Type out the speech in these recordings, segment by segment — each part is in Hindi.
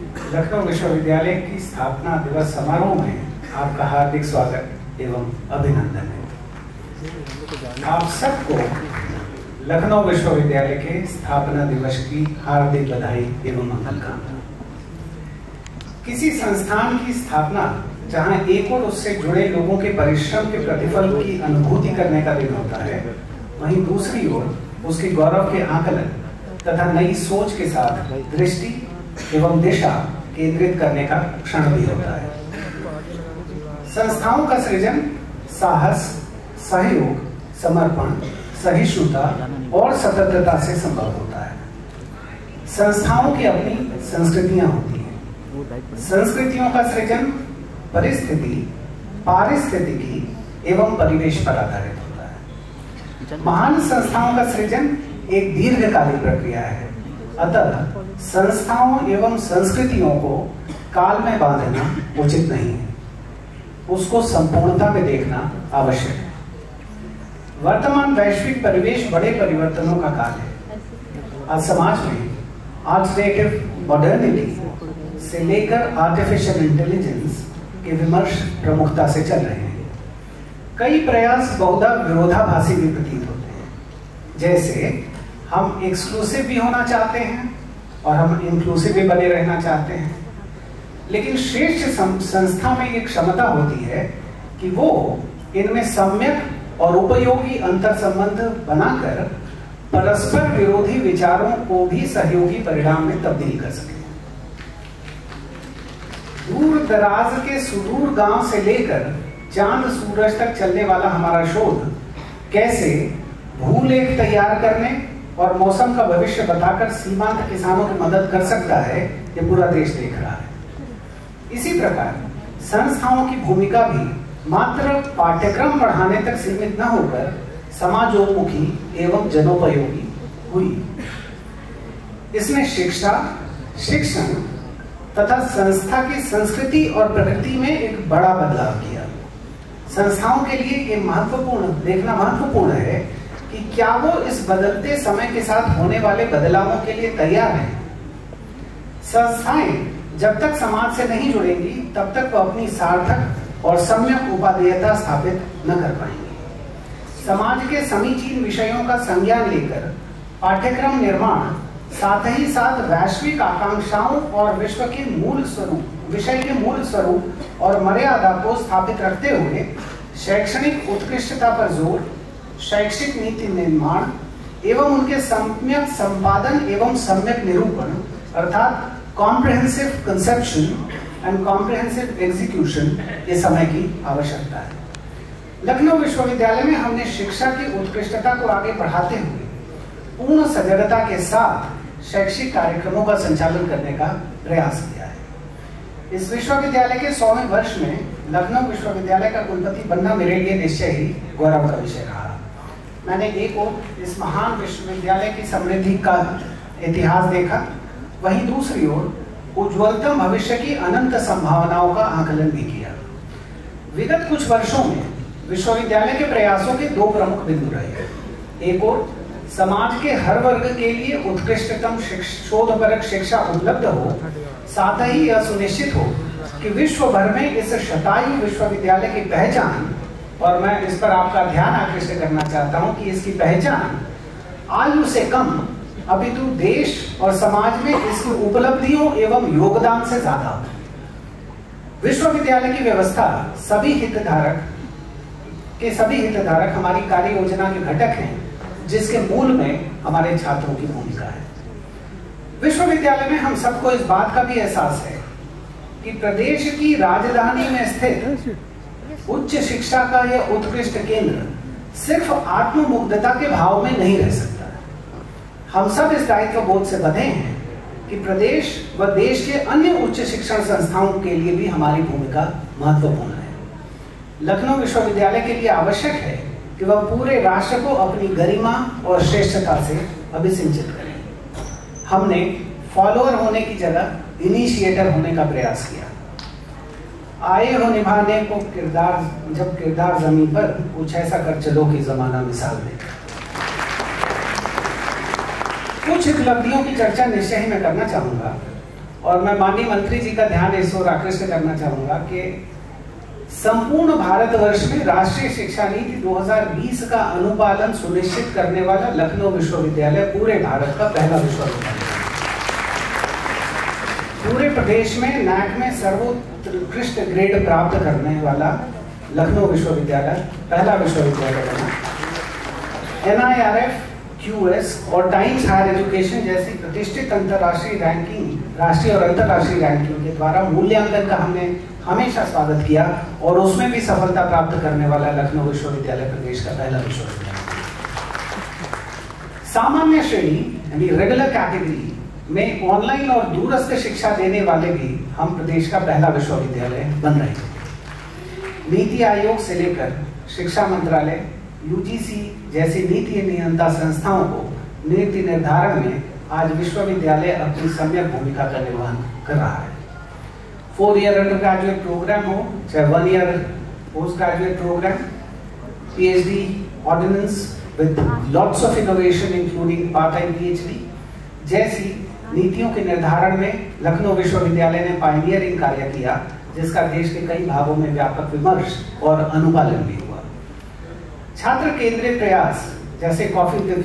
लखनऊ विश्वविद्यालय की स्थापना दिवस समारोह में आपका हार्दिक स्वागत एवं अभिनंदन है। आप सबको लखनऊ विश्वविद्यालय के स्थापना दिवस की हार्दिक बधाई एवं मंगल कामना। किसी संस्थान की स्थापना जहां एक और उससे जुड़े लोगों के परिश्रम के प्रतिफल की अनुभूति करने का दिन होता है, वहीं दूसरी ओर उसके गौरव के आकलन तथा नई सोच के साथ दृष्टि एवं दिशा केंद्रित करने का क्षण भी होता है। संस्थाओं का सृजन साहस, सहयोग, समर्पण, सहिष्णुता और सततता से संभव होता है। संस्थाओं की अपनी संस्कृतियां होती हैं। संस्कृतियों का सृजन परिस्थिति, पारिस्थितिकी एवं परिवेश पर आधारित होता है। महान संस्थाओं का सृजन एक दीर्घकालिक प्रक्रिया है। अतः संस्थाओं एवं संस्कृतियों को काल में बांधना उचित नहीं है, उसको संपूर्णता में देखना आवश्यक है। वर्तमान वैश्विक परिवेश बड़े परिवर्तनों का काल है। आज समाज में ऑल्टरनेटिव मॉडर्निटी से लेकर आर्टिफिशियल इंटेलिजेंस के विमर्श प्रमुखता से चल रहे हैं। कई प्रयास बहुधा विरोधाभासी भी प्रतीत होते हैं। जैसे हम एक्सक्लूसिव भी होना चाहते हैं और हम इंक्लूसिव भी बने रहना चाहते हैं, लेकिन श्रेष्ठ संस्था में एक क्षमता होती है कि वो इनमें सम्यक और उपयोगी अंतर संबंध बनाकर परस्पर विरोधी विचारों को भी सहयोगी परिणाम में तब्दील कर सके। दूर दराज के सुदूर गांव से लेकर चांद सूरज तक चलने वाला हमारा शोध कैसे भूलेख तैयार करने और मौसम का भविष्य बताकर सीमांत किसानों की मदद कर सकता है, ये पूरा देश देख रहा है। इसी प्रकार संस्थाओं की भूमिका भी मात्र पाठ्यक्रम पढ़ाने तक सीमित न होकर समाजोन्मुखी एवं जनोपयोगी हुई। इसने शिक्षा, शिक्षण तथा संस्था की संस्कृति और प्रकृति में एक बड़ा बदलाव किया। संस्थाओं के लिए ये देखना महत्वपूर्ण है कि क्या वो इस बदलते समय के साथ होने वाले बदलावों के लिए तैयार हैं। संस्थाएं जब तक समाज से नहीं जुड़ेंगी तब तक वो अपनी सार्थक और सम्यक उपादेयता स्थापित न कर पाएंगी। समाज के समीचीन विषयों का संज्ञान लेकर पाठ्यक्रम निर्माण, साथ ही साथ वैश्विक आकांक्षाओं और विषय के मूल स्वरूप और मर्यादा को स्थापित रखते हुए शैक्षणिक उत्कृष्टता पर जोर, शैक्षिक नीति निर्माण एवं उनके सम्यक संपादन एवं सम्यक निरूपण अर्थात comprehensive conception and comprehensive execution ये समय की आवश्यकता है। लखनऊ विश्वविद्यालय में हमने शिक्षा की उत्कृष्टता को आगे बढ़ाते हुए पूर्ण सजगता के साथ शैक्षिक कार्यक्रमों का संचालन करने का प्रयास किया है। इस विश्वविद्यालय के 100वें वर्ष में लखनऊ विश्वविद्यालय का कुलपति बनना मेरे लिए निश्चय ही गौरव का विषय रहा। मैंने एक ओर इस महान विश्वविद्यालय की समृद्धि का इतिहास देखा, वहीं दूसरी ओर उज्ज्वलतम भविष्य की अनंत संभावनाओं का आकलन भी किया। विगत कुछ वर्षों में विश्वविद्यालय के प्रयासों के दो प्रमुख बिंदु रहे। एक ओर समाज के हर वर्ग के लिए उत्कृष्टतम शोधपरक शिक्षा उपलब्ध हो, साथ ही यह सुनिश्चित हो कि विश्व भर में इस शतायु विश्वविद्यालय की पहचान, और मैं इस पर आपका ध्यान आकृष्ट करना चाहता हूं कि इसकी पहचान आयु से कम अपितु देश और समाज में इसकी उपलब्धियों एवं योगदान से ज्यादा हो। विश्वविद्यालय की व्यवस्था सभी हितधारक हमारी कार्य योजना के घटक हैं, जिसके मूल में हमारे छात्रों की भूमिका है। विश्वविद्यालय में हम सबको इस बात का भी एहसास है कि प्रदेश की राजधानी में स्थित उच्च शिक्षा का यह उत्कृष्ट केंद्र सिर्फ आत्ममुग्धता के भाव में नहीं रह सकता। हम सब इस दायित्व बोध से बंधे हैं कि प्रदेश व देश के अन्य उच्च शिक्षण संस्थाओं के लिए भी हमारी भूमिका महत्वपूर्ण है। लखनऊ विश्वविद्यालय के लिए आवश्यक है कि वह पूरे राष्ट्र को अपनी गरिमा और श्रेष्ठता से अभिसिंचित करें। हमने फॉलोअर होने की जगह इनिशिएटर होने का प्रयास किया। आए हो निभाने को जब किरदार जमीन पर कुछ ऐसा कर चलो कि जमाना मिसाल दे। कुछ उपलब्धियों की चर्चा निश्चय ही मैं करना चाहूंगा। और मैं माननीय मंत्री जी का ध्यान इस ओर आकृष्ट करना चाहूंगा कि संपूर्ण भारतवर्ष में राष्ट्रीय शिक्षा नीति 2020 का अनुपालन सुनिश्चित करने वाला लखनऊ विश्वविद्यालय पूरे भारत का पहला विश्वविद्यालय है। पूरे प्रदेश में नैक में सर्वोत्कृष्ट ग्रेड प्राप्त करने वाला लखनऊ विश्वविद्यालय पहला विश्वविद्यालय बना। NIRF, QS और टाइम्स हायर एजुकेशन जैसी प्रतिष्ठित अंतर्राष्ट्रीय रैंकिंग, राष्ट्रीय और अंतर्राष्ट्रीय रैंकिंग के द्वारा मूल्यांकन का हमने हमेशा स्वागत किया और उसमें भी सफलता प्राप्त करने वाला लखनऊ विश्वविद्यालय प्रदेश का पहला विश्वविद्यालय। सामान्य श्रेणी यानी रेगुलर कैटेगरी में ऑनलाइन और दूरस्थ शिक्षा देने वाले भी हम प्रदेश का पहला विश्वविद्यालय बन रहे हैं। नीति आयोग से लेकर शिक्षा मंत्रालय, UGC जैसी नीति नियंत्रण संस्थाओं को नीति निर्धारण में आज विश्वविद्यालय अपनी सम्यक भूमिका का निर्वहन कर रहा है। 4 ईयर अंडर ग्रेजुएट प्रोग्राम हो, चाहे 1 year post graduate program, PhD ordinance with lots of innovation including part time PhD जैसी नीतियों के निर्धारण में लखनऊ विश्वविद्यालय ने पायनियरिंग कार्य किया, जिसका देश के कई भागों में व्यापक विमर्श और अनुपालन भी हुआ। छात्र केंद्रित प्रयास जैसे coffee with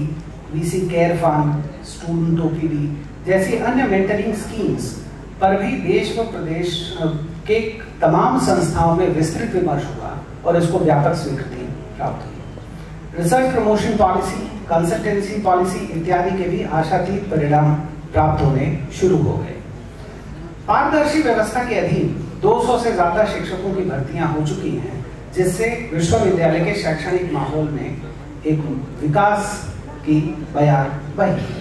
VC care fund, student OPD जैसी अन्य मेंटरिंग स्कीम्स पर भी देश व प्रदेश के तमाम संस्थाओं में विस्तृत विमर्श हुआ और इसको व्यापक स्वीकृति प्राप्त हुई। Research promotion policy, consultancy policy इत्यादि के भी आशातीत परिणाम प्राप्त होने शुरू हो गए। पारदर्शी व्यवस्था के अधीन 200 से ज्यादा शिक्षकों की भर्तियां हो चुकी हैं, जिससे विश्वविद्यालय के शैक्षणिक माहौल में एक विकास की बयार बही।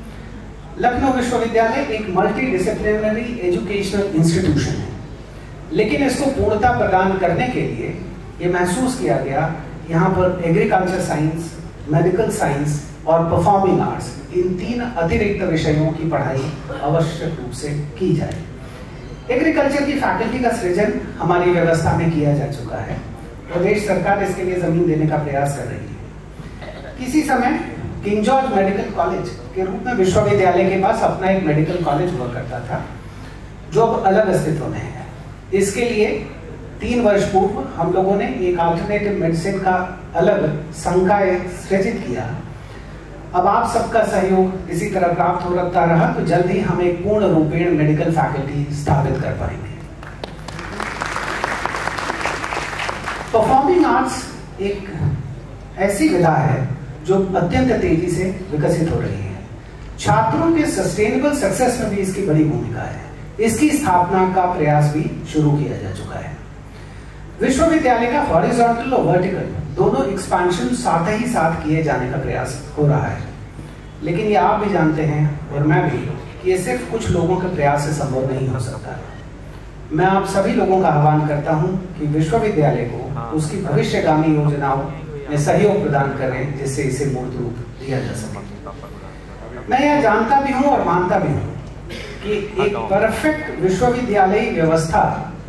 लखनऊ विश्वविद्यालय एक मल्टी डिसिप्लिनरी एजुकेशनल इंस्टीट्यूशन है, लेकिन इसको पूर्णता प्रदान करने के लिए ये महसूस किया गया यहाँ पर एग्रीकल्चर साइंस, मेडिकल साइंस और परफॉर्मिंग आर्ट्स इन 3 अतिरिक्त विषयों की पढ़ाई आवश्यक रूप से की जाए। एग्रीकल्चर की फैकल्टी का सृजन हमारी व्यवस्था में किया जा चुका है। प्रदेश सरकार इसके लिए जमीन देने का प्रयास कर रही है। किसी समय किंग जॉर्ज मेडिकल कॉलेज के रूप में विश्वविद्यालय के पास अपना एक मेडिकल कॉलेज हुआ करता था, जो अब अलग अस्तित्व में है। इसके लिए 3 वर्ष पूर्व हम लोगों ने एक अल्टरनेटिव मेडिसिन का अलग संकाय सृजित किया। अब आप सबका सहयोग इसी तरह प्राप्त होता रहा तो जल्द ही हम एक पूर्ण रूपेण मेडिकल फैकल्टी स्थापित कर पाएंगे। परफॉर्मिंग आर्ट्स एक ऐसी विधा है जो अत्यंत तेजी से विकसित हो रही है। छात्रों के सस्टेनेबल सक्सेस में भी इसकी बड़ी भूमिका है। इसकी स्थापना का प्रयास भी शुरू किया जा चुका है। विश्वविद्यालय का हॉरिजॉन्टल और वर्टिकल दोनों एक्सपेंशन साथ ही साथ किए जाने का प्रयास हो रहा है, लेकिन ये आप भी जानते हैं और मैं भी कि ये सिर्फ कुछ लोगों के प्रयास से संभव नहीं हो सकता। मैं आप सभी लोगों का आह्वान करता हूं कि विश्वविद्यालय को उसकी भविष्यगामी योजनाओं में सहयोग प्रदान करें, जिससे इसे मूर्त रूप दिया जा सके। मैं यह जानता भी हूं और मानता भी हूं कि एक परफेक्ट विश्वविद्यालय व्यवस्था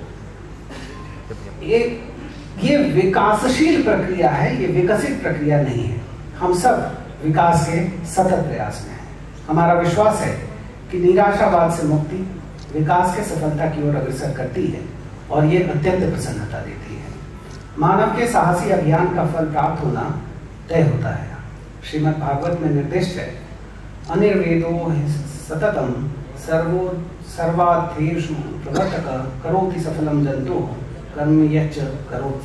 ये विकासशील प्रक्रिया है, ये विकसित प्रक्रिया नहीं है। हम सब विकास के सतत प्रयास में हैं। हमारा विश्वास है कि निराशावाद से मुक्ति विकास के सफलता की ओर अग्रसर करती है और ये अत्यंत प्रसन्नता देती है। मानव के साहसी अभियान का फल प्राप्त होना तय होता है। श्रीमद् भागवत में निर्दिष्ट है, अनिर्वेदो सततम सर्वार्थेषु प्रवर्तक करोति सफलम जंतु कर्म यच्च करोति।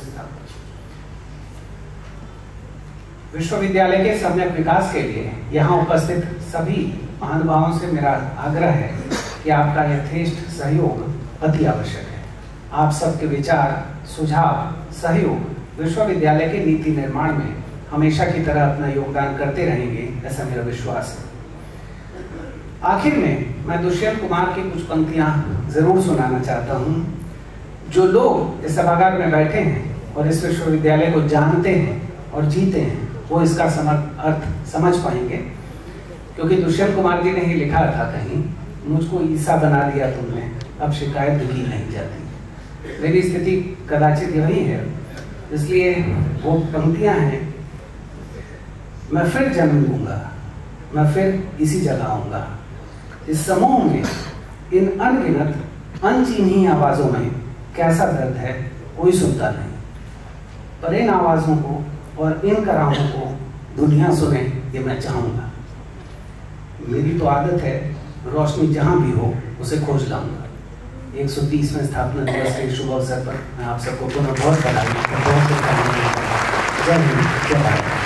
विश्वविद्यालय के सम्यक विकास के लिए यहाँ उपस्थित सभी महानुभावों से मेरा आग्रह है कि आपका यथेष्ट सहयोग अति आवश्यक है। आप सबके विचार, सुझाव, सहयोग विश्वविद्यालय के नीति निर्माण में हमेशा की तरह अपना योगदान करते रहेंगे, ऐसा मेरा विश्वास है। आखिर में मैं दुष्यंत कुमार की कुछ पंक्तियां जरूर सुनाना चाहता हूं। जो लोग इस सभागार में बैठे हैं और इस विश्वविद्यालय को जानते हैं और जीते हैं, वो इसका अर्थ समझ पाएंगे, क्योंकि दुष्यंत कुमार जी ने ही लिखा था कहीं, मुझको ईसा बना दिया तुमने, अब शिकायत की नहीं जाती। मेरी स्थिति कदाचित यही है, इसलिए वो पंक्तियां हैं, मैं फिर जन्म लूंगा, मैं फिर इसी जगह आऊंगा। इस समूह में इन अनगिनत अनचिन्ही आवाजों में कैसा दर्द है कोई सुनता नहीं, पर इन आवाजों को और इन कराहों को दुनिया सुने ये मैं चाहूंगा। मेरी तो आदत है रोशनी जहां भी हो उसे खोज लाऊंगा। 130वें स्थापना दिवस के शुभ अवसर पर मैं आप सबको पुनः बहुत बधाई, बहुत जय हिंद, जय भारत।